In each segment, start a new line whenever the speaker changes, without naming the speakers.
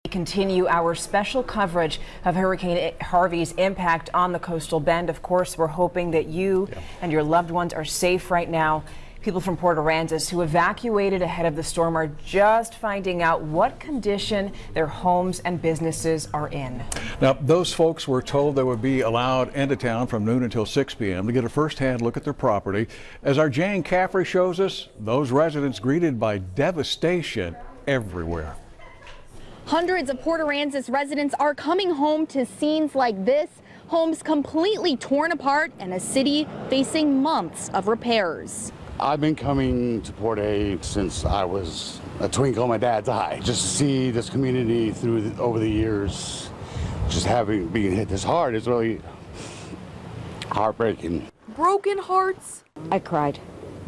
Continue our special coverage of Hurricane Harvey's impact on the coastal bend. Of course, we're hoping that you and your loved ones are safe right now. People from Port Aransas who evacuated ahead of the storm are just finding out what condition their homes and businesses are in.
Now, those folks were told they would be allowed into town from noon until 6 p.m. to get a first-hand look at their property. As our Jane Caffrey shows us, those residents greeted by devastation everywhere.
Hundreds of Port Aransas residents are coming home to scenes like this, homes completely torn apart and a city facing months of repairs.
I've been coming to Port A since I was a twinkle in my dad's eye. Just to see this community over the years, just being hit this hard is really heartbreaking.
Broken hearts.
I cried.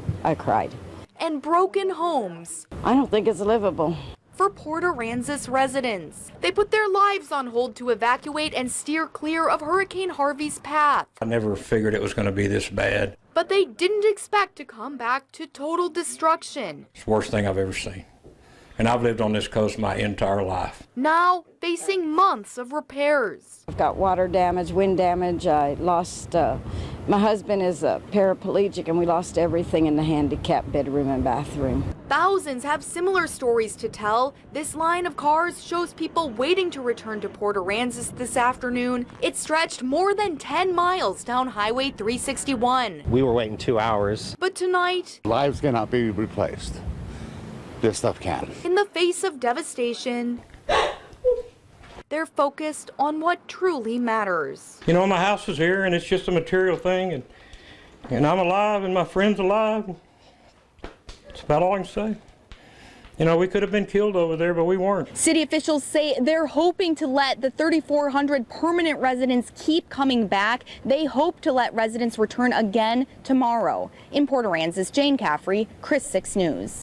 And broken homes.
I don't think it's livable.
For Port Aransas residents, they put their lives on hold to evacuate and steer clear of Hurricane Harvey's path.
I never figured it was going to be this bad.
But they didn't expect to come back to total destruction.
It's the worst thing I've ever seen. And I've lived on this coast my entire life.
Now facing months of repairs.
I've got water damage, wind damage. I lost, my husband is a paraplegic and we lost everything in the handicapped bedroom and bathroom.
Thousands have similar stories to tell. This line of cars shows people waiting to return to Port Aransas this afternoon. It stretched more than 10 miles down Highway 361.
We were waiting 2 hours.
But tonight,
Lives cannot be replaced. This stuff can.
In the face of devastation, they're focused on what truly matters.
You know, my house is here and it's just a material thing, and I'm alive and my friend's alive. That's about all I can say. You know, we could have been killed over there, but we weren't.
City officials say they're hoping to let the 3,400 permanent residents keep coming back. They hope to let residents return again tomorrow. In Port Aransas, Jane Caffrey, KRIS 6 News.